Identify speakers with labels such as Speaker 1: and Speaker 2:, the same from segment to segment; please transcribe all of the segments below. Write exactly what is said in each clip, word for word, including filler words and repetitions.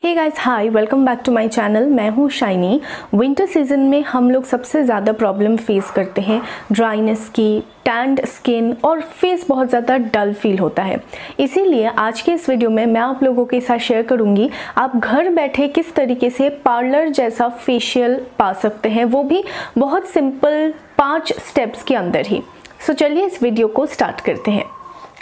Speaker 1: Hey guys, hi, welcome back to my channel. मैं हूँ shiny. Winter season में हम लोग सबसे ज़्यादा प्रॉब्लम फेस करते हैं ड्राइनेस की, टैंड स्किन और फेस बहुत ज़्यादा डल फील होता है। इसीलिए आज के इस वीडियो में मैं आप लोगों के साथ शेयर करूँगी आप घर बैठे किस तरीके से पार्लर जैसा फेशियल पा सकते हैं, वो भी बहुत सिंपल पाँच स्टेप्स के अंदर ही। सो चलिए इस वीडियो को स्टार्ट करते हैं।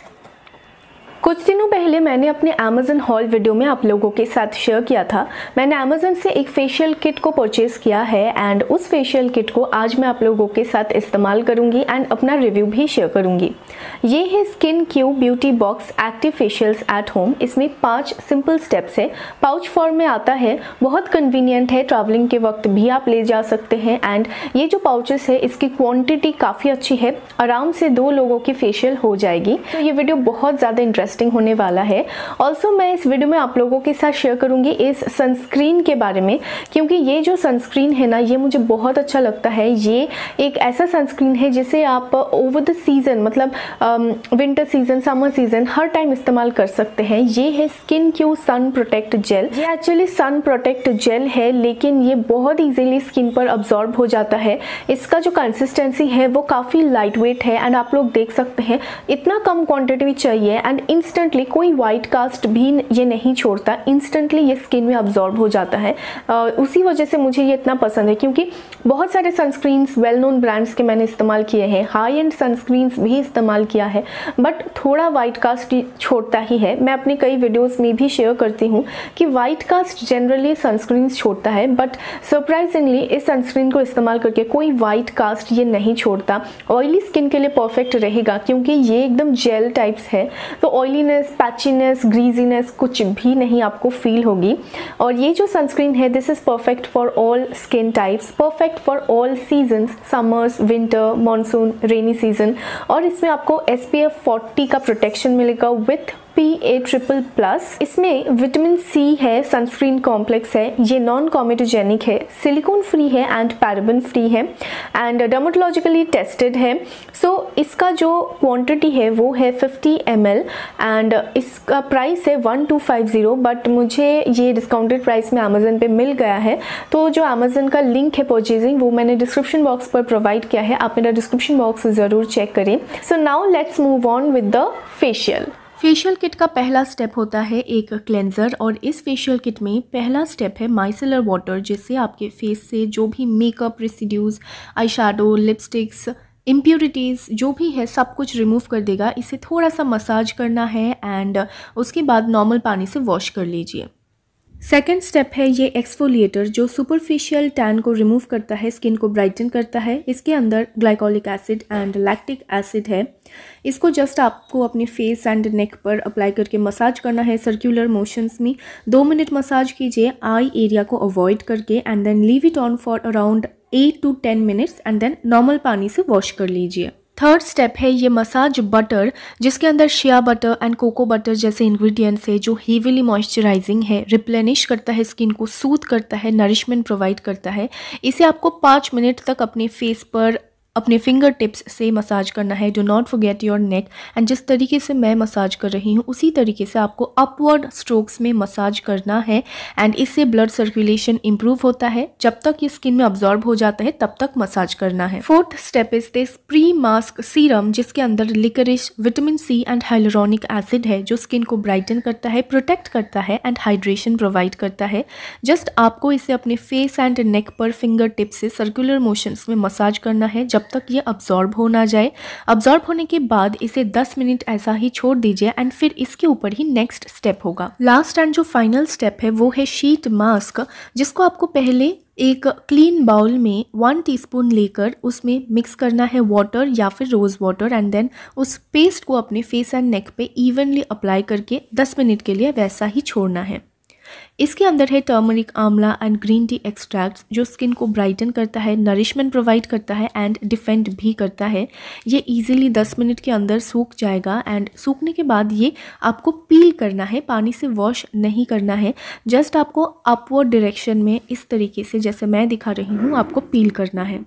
Speaker 1: कुछ दिनों पहले मैंने अपने अमेज़न हॉल वीडियो में आप लोगों के साथ शेयर किया था। मैंने अमेज़न से एक फेशियल किट को परचेज़ किया है एंड उस फेशियल किट को आज मैं आप लोगों के साथ इस्तेमाल करूंगी एंड अपना रिव्यू भी शेयर करूंगी। ये है Skin Q beauty box active facials at home. इसमें पांच सिंपल स्टेप्स है, पाउच फॉर्म में आता है, बहुत कन्वीनियंट है, ट्रैवलिंग के वक्त भी आप ले जा सकते हैं। एंड ये जो पाउचेस है इसकी क्वान्टिटी काफ़ी अच्छी है, आराम से दो लोगों की फेशियल हो जाएगी। तो ये वीडियो बहुत ज़्यादा इंटरेस्टिंग होने वाला है। ऑल्सो मैं इस वीडियो में आप लोगों के साथ शेयर करूंगी इस सनस्क्रीन के बारे में, क्योंकि ये जो सनस्क्रीन है ना, ये मुझे बहुत अच्छा लगता है। ये एक ऐसा सनस्क्रीन है जिसे आप ओवर द सीजन, मतलब विंटर सीजन, समर सीजन, हर टाइम इस्तेमाल कर सकते हैं। ये है Skin Q sun protect gel. ये एक्चुअली सन प्रोटेक्ट जेल है, लेकिन ये बहुत इजीली स्किन पर अब्जॉर्ब हो जाता है। इसका जो कंसिस्टेंसी है वो काफ़ी लाइट वेट है एंड आप लोग देख सकते हैं इतना कम क्वांटिटी चाहिए एंड इंस्टेंटली कोई वाइट कास्ट भी ये नहीं छोड़ता। इंस्टेंटली ये स्किन में अब्जॉर्ब हो जाता है। आ, उसी वजह से मुझे ये इतना पसंद है, क्योंकि बहुत सारे सनस्क्रीन्स वेल नोन ब्रांड्स के मैंने इस्तेमाल किए हैं, हाई एंड सनस्क्रीन्स भी इस्तेमाल किया है, बट थोड़ा वाइट कास्ट छोड़ता ही है। मैं अपनी कई वीडियोस में भी शेयर करती हूँ कि वाइट कास्ट जनरली सनस्क्रीन्स छोड़ता है, बट सरप्राइजिंगली इस सनस्क्रीन को इस्तेमाल करके कोई वाइट कास्ट ये नहीं छोड़ता। ऑयली स्किन के लिए परफेक्ट रहेगा, क्योंकि ये एकदम जेल टाइप्स है, तो ऑयलीनेस, पैचीनेस, ग्रीजीनेस कुछ भी नहीं आपको फील होगी। और ये जो सनस्क्रीन है this is perfect for all skin types, perfect for all seasons, summers, winter, monsoon, rainy season. और इसमें आपको एस पी एफ फोर्टी का प्रोटेक्शन मिलेगा with P A triple plus. इसमें विटामिन सी है, सनस्क्रीन कॉम्प्लेक्स है, ये नॉन कॉमेटोजेनिक है, सिलिकॉन फ्री है एंड पैराबेन फ्री है एंड डर्मेटोलॉजिकली टेस्टेड है। सो so, इसका जो क्वांटिटी है वो है फिफ्टी एम एल एंड इसका प्राइस है one two five zero, but मुझे ये डिस्काउंटेड प्राइस में अमेज़न पे मिल गया है। तो जो अमेज़न का लिंक है परचेजिंग वो मैंने डिस्क्रिप्शन बॉक्स पर प्रोवाइड किया है, आप मेरा डिस्क्रिप्शन बॉक्स ज़रूर चेक करें। So now let's move on with the facial. Facial kit का पहला स्टेप होता है एक क्लेंजर, और इस फेशियल किट में पहला स्टेप है माइसेलर वाटर, जिससे आपके फेस से जो भी makeup residues, eye shadow, lipsticks, impurities जो भी है सब कुछ रिमूव कर देगा। इसे थोड़ा सा मसाज करना है एंड उसके बाद नॉर्मल पानी से वॉश कर लीजिए। सेकेंड स्टेप है ये एक्सफोलिएटर, जो सुपरफिशियल टैन को रिमूव करता है, स्किन को ब्राइटन करता है। इसके अंदर glycolic acid and lactic acid है। इसको जस्ट आपको अपने फेस एंड नेक पर अप्लाई करके मसाज करना है सर्कुलर मोशंस में। दो मिनट मसाज कीजिए आई एरिया को अवॉइड करके and then leave it on for around eight to ten minutes and then normal पानी से वॉश कर लीजिए। थर्ड स्टेप है ये मसाज बटर, जिसके अंदर shea butter and cocoa butter जैसे इंग्रेडिएंट्स है, जो हेवीली मॉइस्चराइजिंग है, रिप्लेनिश करता है स्किन को, सूथ करता है, नरिशमेंट प्रोवाइड करता है। इसे आपको पाँच मिनट तक अपने फेस पर अपने फिंगर टिप्स से मसाज करना है। Do not forget your neck. And जिस तरीके से मैं मसाज कर रही हूँ उसी तरीके से आपको अपवर्ड स्ट्रोक्स में मसाज करना है एंड इससे ब्लड सर्कुलेशन इंप्रूव होता है। जब तक ये स्किन में अब्जॉर्ब हो जाता है तब तक मसाज करना है। Fourth step is this pre mask serum, जिसके अंदर liquorice, vitamin C and hyaluronic acid है, जो स्किन को ब्राइटन करता है, प्रोटेक्ट करता है एंड हाइड्रेशन प्रोवाइड करता है। जस्ट आपको इसे अपने फेस एंड नेक पर फिंगर टिप से सर्कुलर मोशंस में मसाज करना है जब तक ये अब्जॉर्ब हो ना जाए। अब्जॉर्ब होने के बाद इसे दस मिनट ऐसा ही छोड़ दीजिए एंड फिर इसके ऊपर ही नेक्स्ट स्टेप होगा। लास्ट एंड जो फाइनल स्टेप है वो है शीट मास्क, जिसको आपको पहले एक क्लीन बाउल में वन टीस्पून लेकर उसमें मिक्स करना है वाटर या फिर रोज़ वाटर एंड देन उस पेस्ट को अपने फेस एंड नेक पे इवनली अप्लाई करके दस मिनट के लिए वैसा ही छोड़ना है। इसके अंदर है turmeric, amla and green tea extracts, जो स्किन को ब्राइटन करता है, नरिशमेंट प्रोवाइड करता है एंड डिफेंड भी करता है। ये इजीली दस मिनट के अंदर सूख जाएगा एंड सूखने के बाद ये आपको पील करना है, पानी से वॉश नहीं करना है। जस्ट आपको अपवर्ड डायरेक्शन में इस तरीके से, जैसे मैं दिखा रही हूँ, आपको पील करना है।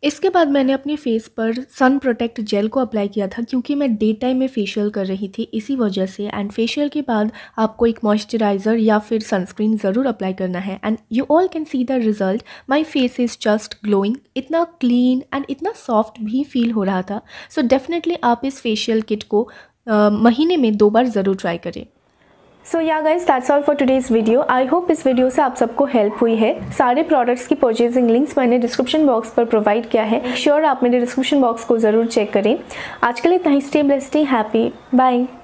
Speaker 1: इसके बाद मैंने अपने फेस पर सन प्रोटेक्ट जेल को अप्लाई किया था क्योंकि मैं डे टाइम में फेशियल कर रही थी इसी वजह से। एंड फेशियल के बाद आपको एक मॉइस्चराइज़र या फिर सनस्क्रीन ज़रूर अप्लाई करना है। And you all can see the result, my face is just glowing, इतना क्लीन एंड इतना सॉफ्ट भी फील हो रहा था। सो so डेफिनेटली आप इस फेशियल किट को uh, महीने में दो बार ज़रूर ट्राई करें। So yeah guys that's all for today's video. I hope इस वीडियो से आप सबको हेल्प हुई है। सारे प्रोडक्ट्स की परचेजिंग लिंक्स मैंने डिस्क्रिप्शन बॉक्स पर प्रोवाइड किया है। श्योर आप मेरे डिस्क्रिप्शन बॉक्स को ज़रूर चेक करें। आज के लिए इतना ही। Stay blessed, stay happy, bye.